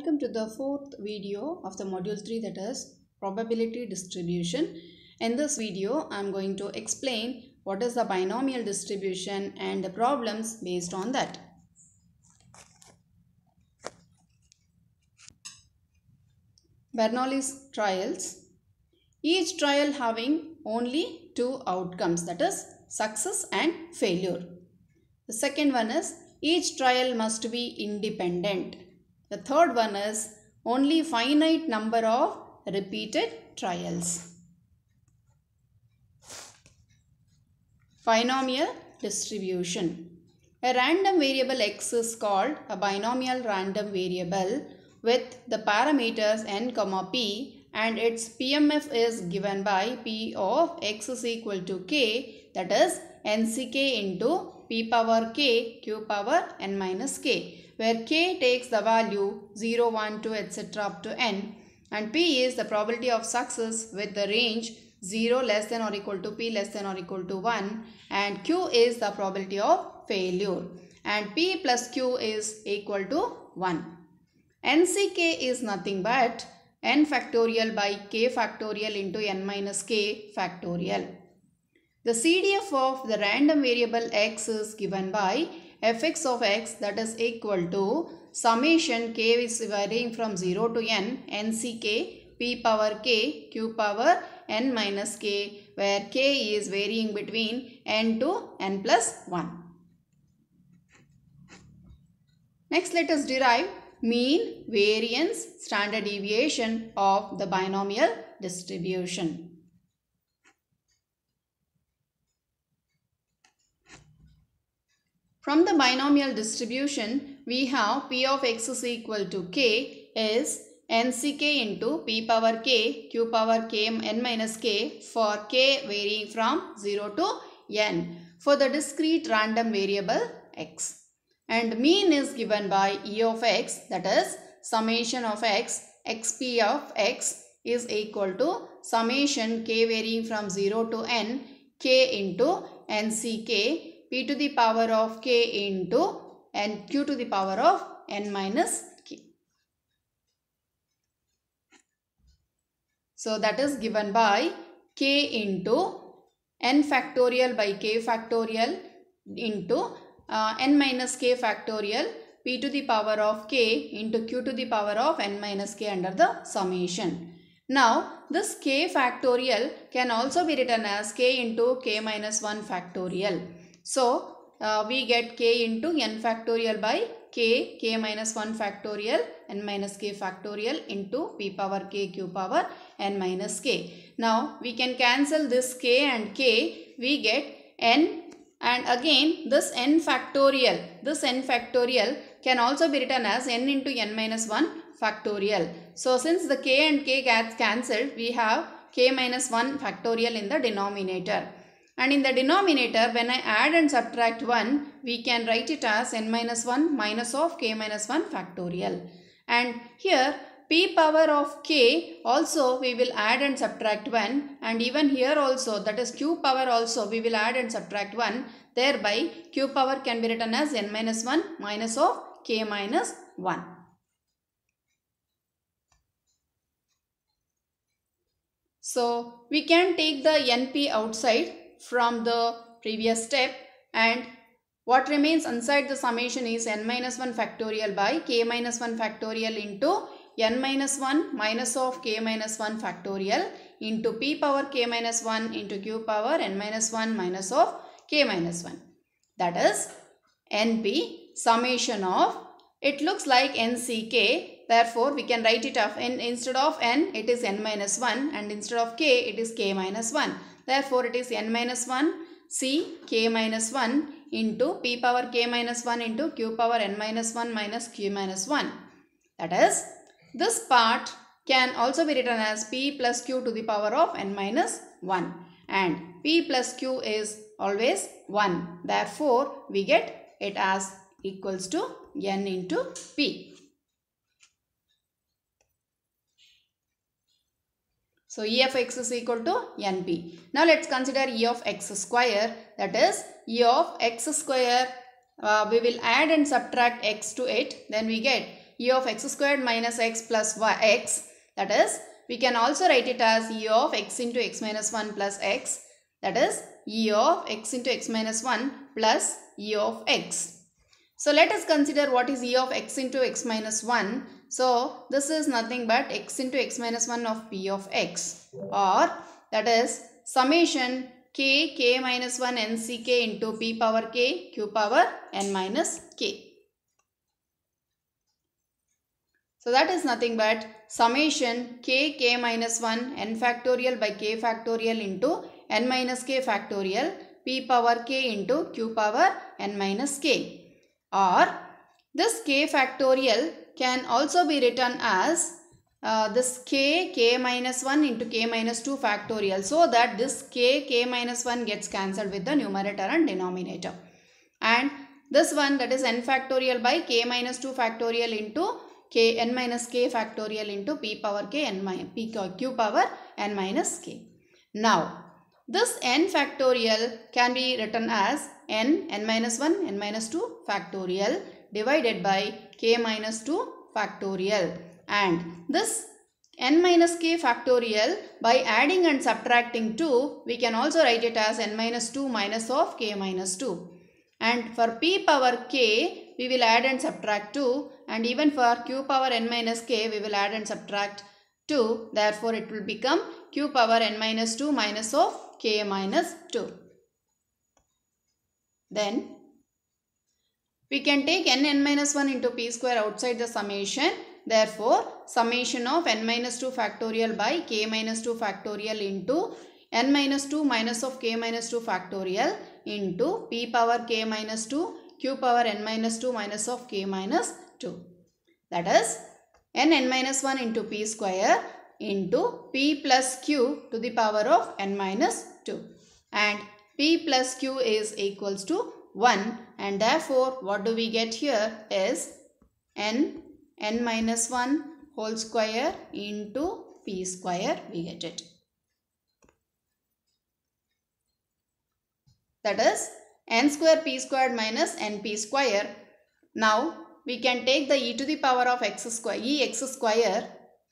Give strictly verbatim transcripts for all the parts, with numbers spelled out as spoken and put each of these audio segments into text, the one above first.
Welcome to the fourth video of the module three, that is probability distribution. In this video, I am going to explain what is the binomial distribution and the problems based on that. Bernoulli's trials. Each trial having only two outcomes, that is success and failure. The second one is each trial must be independent. The third one is only finite number of repeated trials. Binomial distribution. A random variable x is called a binomial random variable with the parameters n comma p, and its P M F is given by p of x is equal to k, that is N C K into p power k q power n minus k, where k takes the value zero, one, two, et cetera up to n, and p is the probability of success with the range zero less than or equal to p less than or equal to one, and q is the probability of failure, and p plus q is equal to one. N C K is nothing but n factorial by k factorial into n minus k factorial. The C D F of the random variable x is given by fx of x, that is equal to summation k is varying from zero to n, nck p power k q power n minus k, where k is varying between n to n plus one. Next, let us derive mean, variance, standard deviation of the binomial distribution. From the binomial distribution, we have p of x is equal to k is nck into p power k q power k n minus k for k varying from zero to n for the discrete random variable x. And mean is given by E of x, that is summation of x, xp of x is equal to summation k varying from zero to n, k into nck p to the power of k into n q to the power of n minus k. So that is given by k into n factorial by k factorial into uh, n minus k factorial p to the power of k into q to the power of n minus k under the summation. Now this k factorial can also be written as k into k minus one factorial. So, uh, we get k into n factorial by k, k minus one factorial, n minus k factorial into p power k q power n minus k. Now, we can cancel this k and k, we get n, and again this n factorial, this n factorial can also be written as n into n minus one factorial. So, since the k and k gets cancelled, we have k minus one factorial in the denominator. And in the denominator, when I add and subtract one, we can write it as n minus one minus of k minus one factorial. And here p power of k also we will add and subtract one, and even here also, that is q power also we will add and subtract one. Thereby q power can be written as n minus one minus of k minus one. So we can take the np outside from the previous step, and what remains inside the summation is n minus one factorial by k minus one factorial into n minus one minus of k minus one factorial into p power k minus one into q power n minus one minus of k minus one. That is np summation of, it looks like nck, therefore we can write it off, and instead of n it is n minus one, and instead of k it is k minus one. Therefore, it is n minus one c k minus one into p power k minus one into q power n minus one minus q minus one. That is, this part can also be written as p plus q to the power of n minus one, and p plus q is always one. Therefore, we get it as equals to n into p. So, E of x is equal to np. Now, let us consider E of x square, that is E of x square, uh, we will add and subtract x to it, then we get e of x squared minus x plus y x. That is, we can also write it as e of x into x minus one plus x. That is, e of x into x minus one plus e of x. So let us consider what is e of x into x minus one. So this is nothing but x into x minus one of p of x, or that is summation k k minus one n c k into p power k q power n minus k. So that is nothing but summation k k minus one n factorial by k factorial into n minus k factorial p power k into q power n minus k. Or this k factorial can also be written as uh, this k k minus one into k minus two factorial, so that this k k minus one gets cancelled with the numerator and denominator. And this one, that is n factorial by k minus two factorial into k n minus k factorial into p power k n minus p q power n minus k. Now this n factorial can be written as n n minus one n minus two factorial divided by k minus two factorial, and this n minus k factorial, by adding and subtracting two, we can also write it as n minus two minus of k minus two. And for p power k, we will add and subtract two, and even for q power n minus k, we will add and subtract two. Therefore, it will become q power n minus two minus of k minus two. Then we can take n n minus one into p square outside the summation. Therefore, summation of n minus two factorial by k minus two factorial into n minus two minus of k minus two factorial into p power k minus two q power n minus two minus of k minus two. That is n n minus one into p square into p plus q to the power of n minus two. And p plus q is equals to one, and therefore what do we get here is n n minus one whole square into p square, we get it. That is n square p squared minus np square. Now we can take the e to the power of x square, ex square.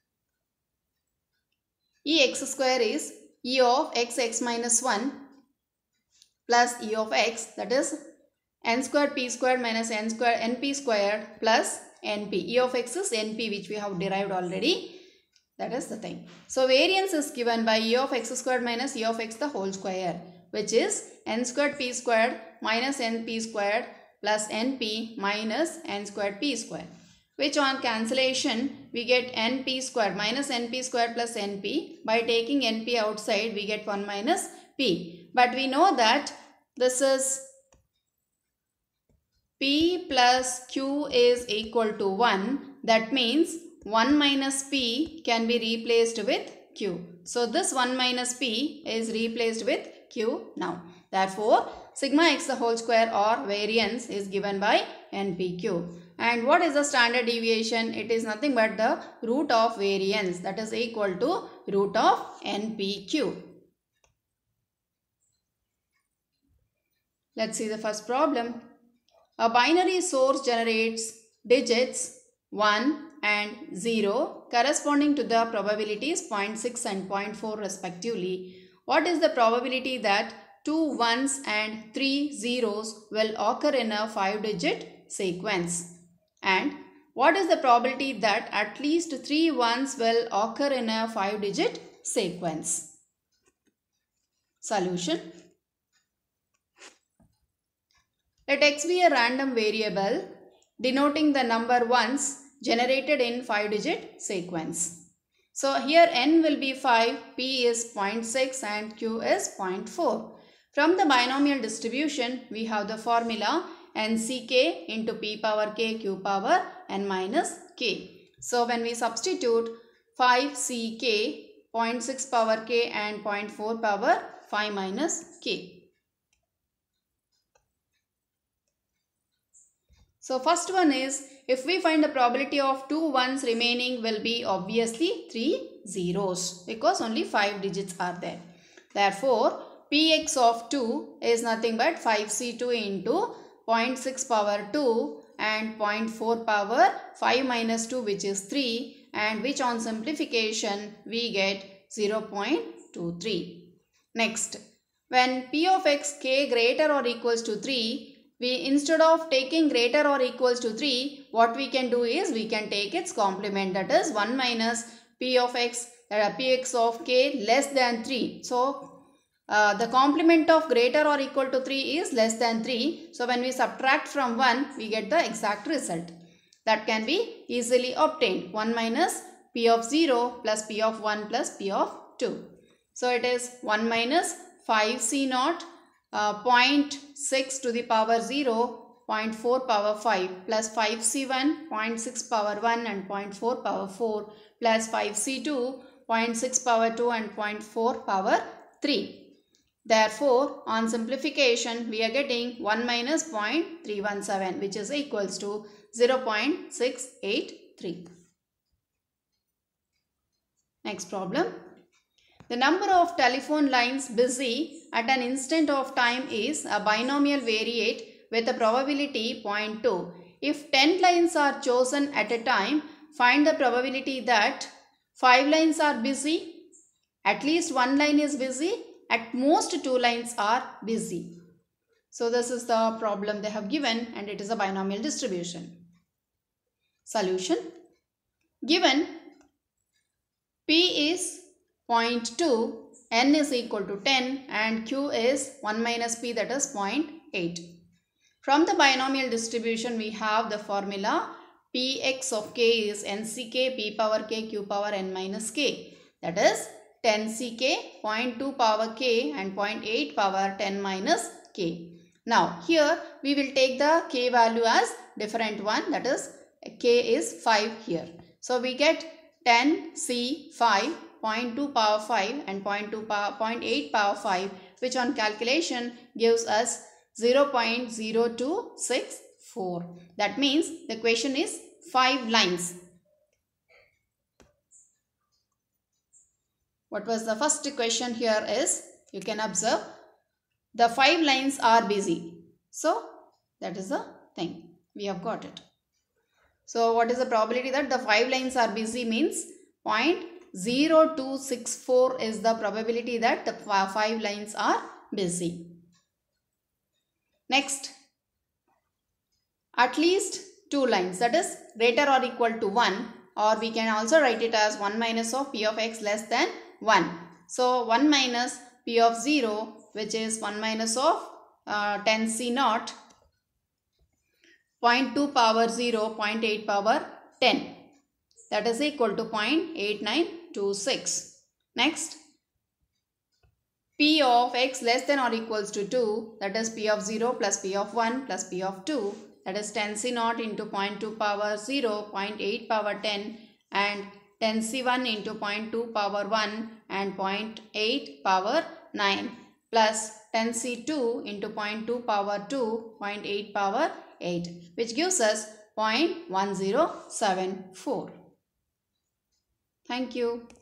Ex square is e of x x minus one plus e of x, that is n squared p squared minus n squared np squared plus np. E of x is np, which we have derived already. That is the thing. So variance is given by e of x squared minus e of x the whole square, which is n squared p squared minus np squared plus np minus n squared p squared, which on cancellation we get np squared minus np squared plus np. By taking np outside, we get one minus p. But we know that this is p plus q is equal to one. That means one minus p can be replaced with q. So this one minus p is replaced with q now. Therefore, sigma x the whole square or variance is given by npq. And what is the standard deviation? It is nothing but the root of variance, that is equal to root of npq. Let's see the first problem. A binary source generates digits one and zero corresponding to the probabilities zero point six and zero point four respectively. What is the probability that two ones and three zeros will occur in a five digit sequence? And what is the probability that at least three ones will occur in a five digit sequence? Solution. Let x be a random variable denoting the number ones generated in five digit sequence. So here n will be five, p is zero point six and q is zero point four. From the binomial distribution, we have the formula nck into p power k q power n minus k. So when we substitute five c k, zero point six power k and zero point four power five minus k. So first one is, if we find the probability of two ones remaining will be obviously three zeros, because only five digits are there. Therefore, px of two is nothing but five c two into zero point six power two and zero point four power five minus two, which is three, and which on simplification we get zero point two three. Next, when p of x k greater or equals to three, we instead of taking greater or equals to three, what we can do is we can take its complement, that is one minus p of x, uh, px of k less than three. So, uh, the complement of greater or equal to three is less than three. So, when we subtract from one, we get the exact result. That can be easily obtained. one minus p of zero plus p of one plus p of two. So, it is one minus five c naught uh, zero point six to the power zero, zero point four power five plus five c one, zero point six power one and zero point four power four plus five c two, zero point six power two and zero point four power three. Therefore, on simplification, we are getting one minus zero point three one seven, which is equals to zero point six eight three. Next problem. The number of telephone lines busy at an instant of time is a binomial variate with a probability zero point two. If ten lines are chosen at a time, find the probability that five lines are busy, at least one line is busy, at most two lines are busy. So this is the problem they have given, and it is a binomial distribution. Solution. Given P is zero point two, N is equal to ten and Q is one minus P, that is zero point eight. From the binomial distribution, we have the formula Px of k is N C K P power k Q power N minus k, that is ten C K, zero point two power k and zero point eight power ten minus k. Now here we will take the k value as different one, that is k is five here. So we get ten C five, zero point two power five and zero point two power, zero point eight power five, which on calculation gives us zero point zero two six four. That means the question is five lines. What was the first question here is, you can observe the five lines are busy. So that is the thing. We have got it. So what is the probability that the five lines are busy means zero point zero two six four is the probability that the five lines are busy. Next, at least two lines, that is greater or equal to one, or we can also write it as one minus of p of x less than one. So one minus p of zero, which is one minus of uh, ten c naught, zero point two power zero, zero point eight power ten, that is equal to zero point eight nine two six. Next, p of x less than or equals to two, that is p of zero plus p of one plus p of two, that is ten c naught into zero point two power zero, zero point eight power ten and ten c one into zero point two power one and zero point eight power nine plus ten c two into zero point two power two, zero point eight power eight, which gives us zero point one zero seven four. Thank you.